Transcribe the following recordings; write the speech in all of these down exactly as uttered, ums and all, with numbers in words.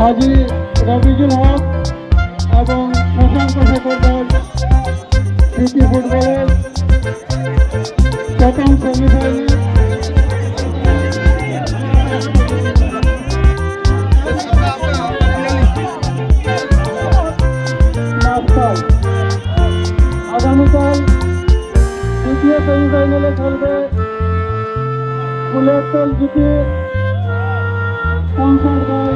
কাজী রবিজুল হক এবং শশাঙ্ক শেখর দাস প্রীতি ফুটবলের প্রথম সেমিফাইনাল আগামীকাল দ্বিতীয় সেমিফাইনালে খেলবে ফুলের তেল জিতে স্পন্সর বাই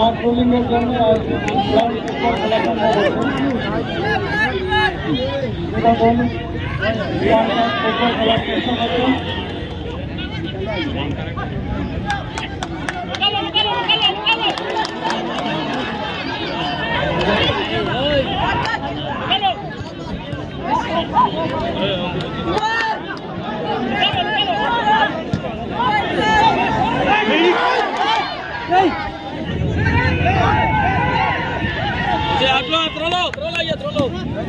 মাঠ বোলিংয়ের জন্য আজ গ্রাউন্ড ফুটবল খেলানো হয়েছে। এরকম ফুটবল খেলার চেষ্টা করছেন। Trolo, trola ya, trolo.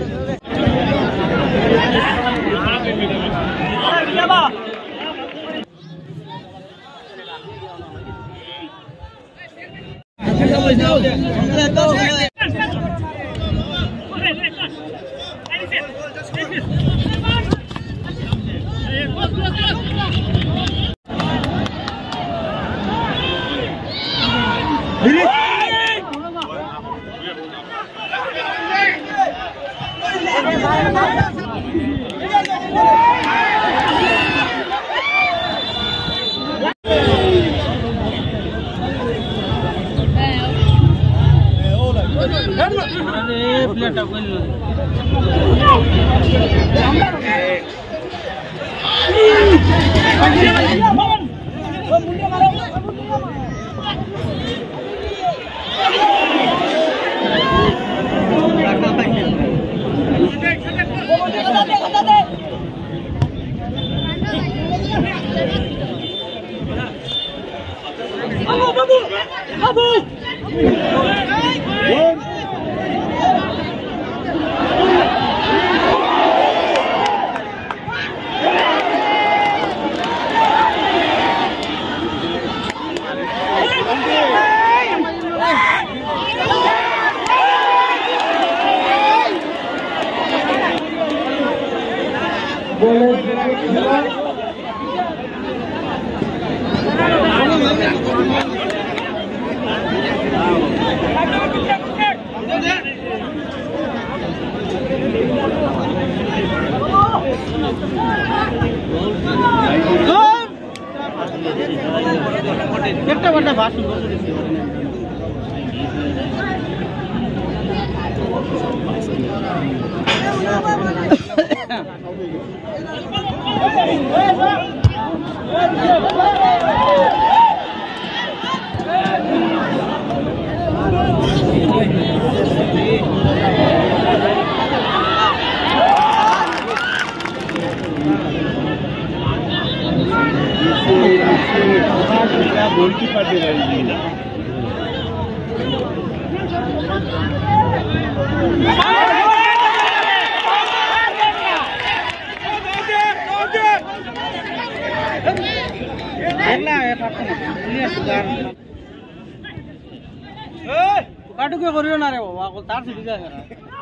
काटुके करियो ना रे बाबा को तार से दिखा करा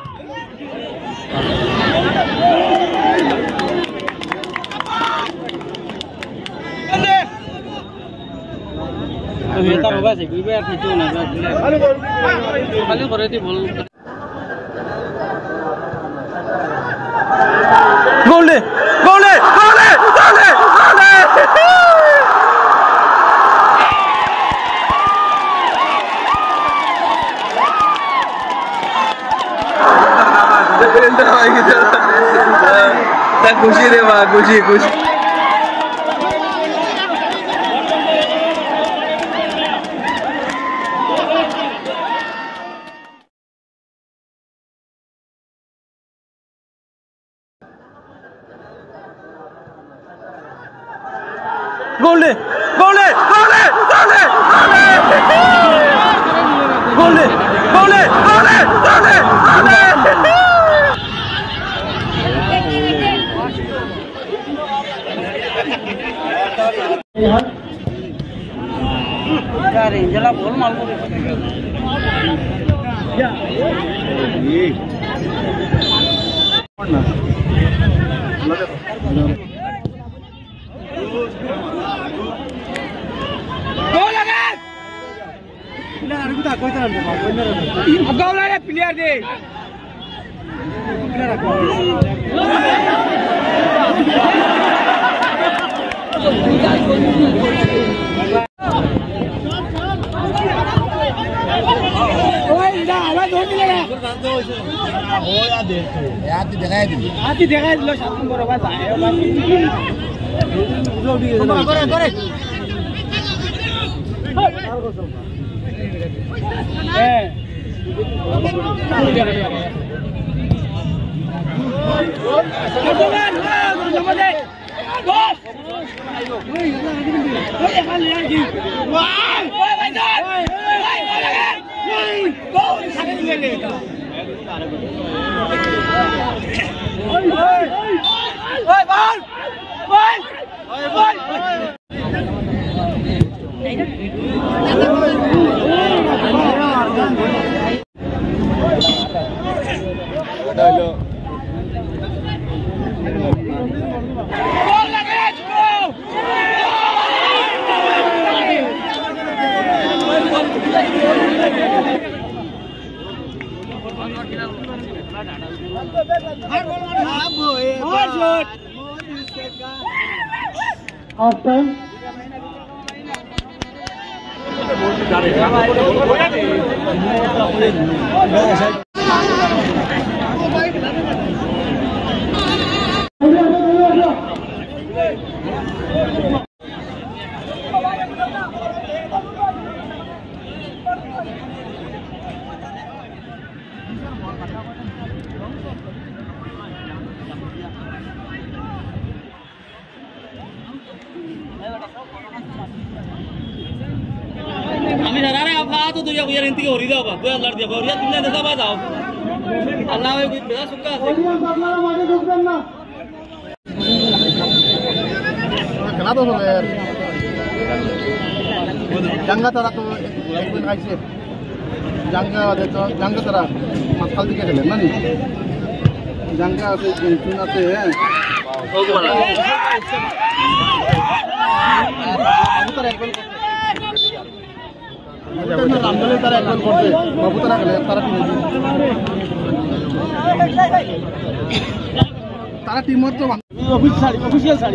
तो ये तार होगा से कोई बात नहीं ना खाली करे थी बोल गोल दे गोल दे गोल दे गोल दे गोल दे खुशी रे वाह खुशी खुशी गोल दे गोल दे गोल दे गोल दे गोल दे गोल दे गोल दे गोल दे यार इंजला बोल माल को या ये गोल लगा ना अरबिता कोई तरह अब गोल है प्लेयर दे হাতি দেখাই দিল সাত নম্বর বা যায় করে করে হ্যাঁ Half time. আমি যারা রে আপা তো তুই যাও ইয়ার ইন্তি হরি দাও বা তুই লড় দিয়া গরিয়া তুমি দেখা বা যাও আল্লাহ ওই বেদা সুক্কা আছে আপনারা মাঠে ঢুকবেন না খেলা তো হবে জাঙ্গা তারা তো একদিন আইছে জাঙ্গা আছে তো জাঙ্গা তারা মাথাল দিকে খেলেন না নি জাঙ্গা আছে চুন আছে হ্যাঁ তারা একবার রামদলে তারা একবার করবে বাবু তারা খেলে তারা তারা টিমত তো অফিসিয়াল অফিসিয়াল সাড়ি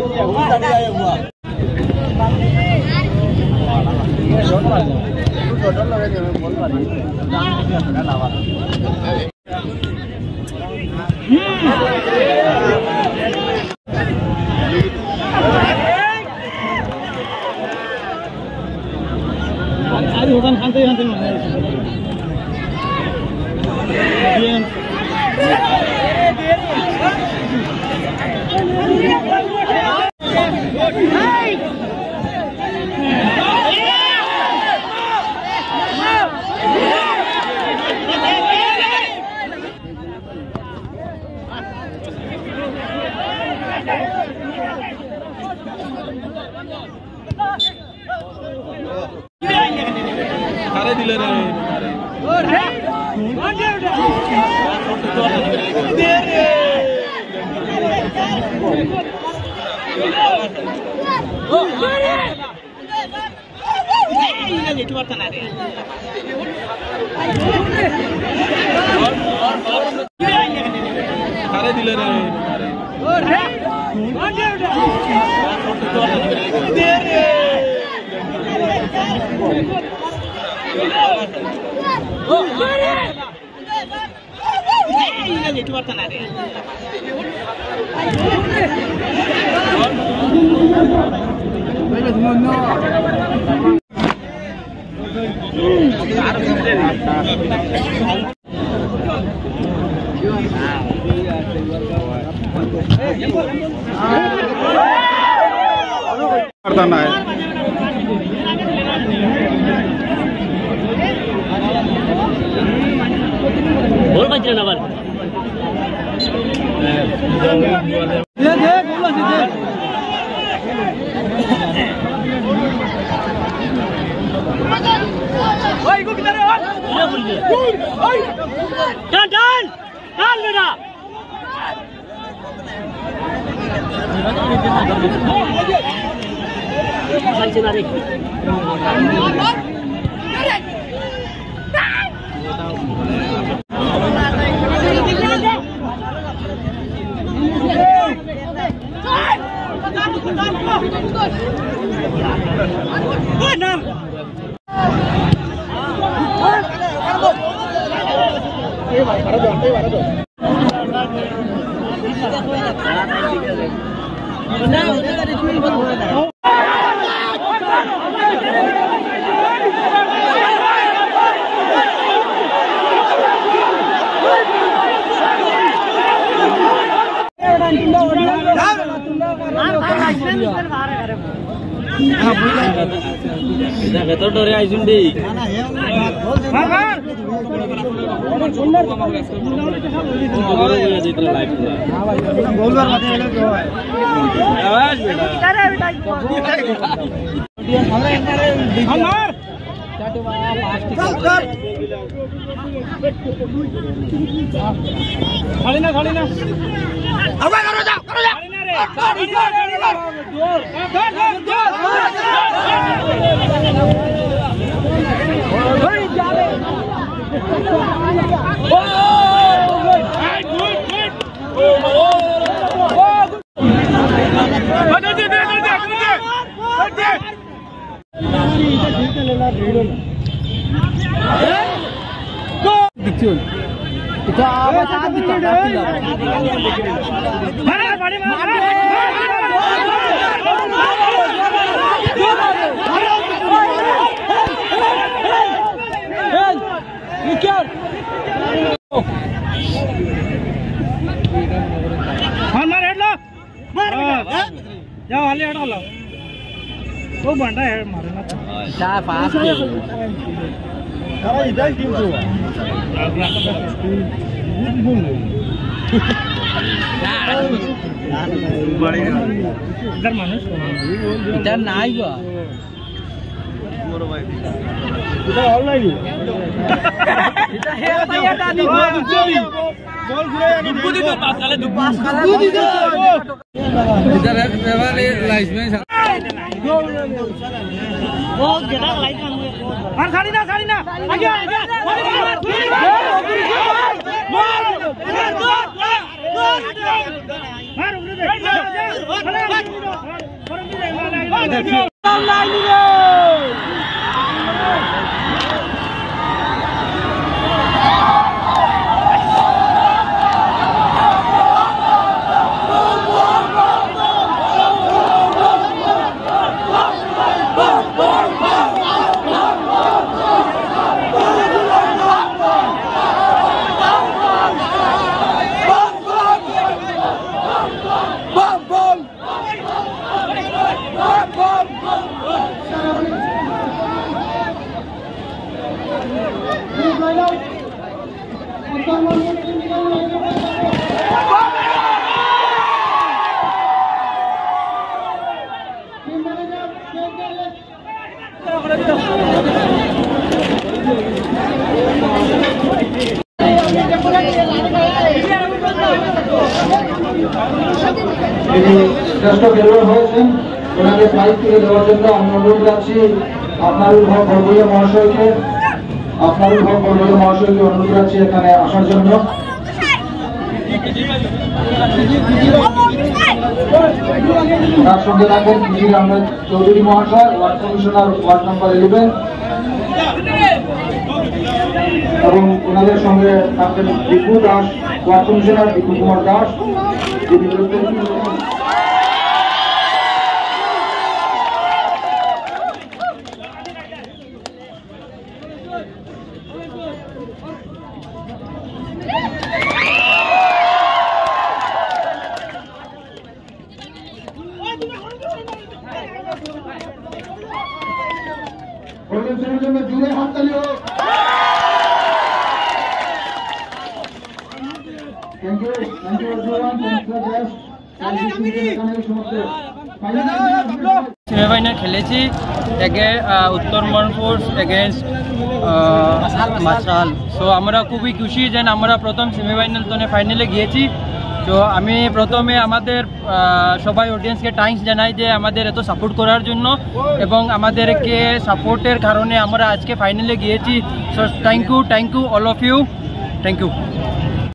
আরে ওখান খানতে খানতে মানে সারে দিলে রে সারে দিলে রে करना है बोल बच रहा ना दे दे बोला दे ओए गो किधर है ओए डाल डाल डाल बेटा बच ना रे Oh, no! ভেতর ডরে আইছুন দেই खाली ना खाली ना आगे करो जा करो जा जाओ हाले हटा लो वो बंदा है मारे ना चा पास के अरे इधर क्यों हुआ बड़े इधर मानुष इधर ना आएगा मोरो भाई इधर ऑनलाइन इधर है भैया दादी बोल घुरे दुप्पू दी तो पास काले दुप्पू दी तो इधर है वाले लाइसेंस वो गेटा लाइट मार खाली ना खाली ना आगे आगे मार उड़े दे लाइन रे শ্রেষ্ঠ খেলোয়াড় হয়েছেন ওনাকে প্রাইজ তুলে দেওয়ার জন্য আমি অনুরোধ জানাচ্ছি আপনারুল হক বড়বইয়া মহাশয়কে আপনারুল হক বড়বইয়া মহাশয়কে অনুরোধ জানাচ্ছি এখানে আসার জন্য। তার সঙ্গে থাকেন মিজির আহমেদ চৌধুরী মহাশয়, ward commissioner ward number eleven, এবং ওনাদের সঙ্গে থাকবেন দীপু দাস, ওয়ার্ড কমিশনার দীপু কুমার দাস, যিনি জন্য জুড়ে হাততালি হোক। Thank you thank you everyone, thanks for just semifinal খেলেছি উত্তর মনপুর এগেনস্ট মাছরাল। সো আমরা খুবই খুশি যে আমরা প্রথম সেমিফাইনাল তো ফাইনালে গিয়েছি। তো আমি প্রথমে আমাদের সবাই অডিয়েন্সকে থ্যাঙ্কস জানাই যে আমাদের এত সাপোর্ট করার জন্য, এবং আমাদেরকে সাপোর্টের কারণে আমরা আজকে ফাইনালে গিয়েছি। So thank you thank you all of you, thank you.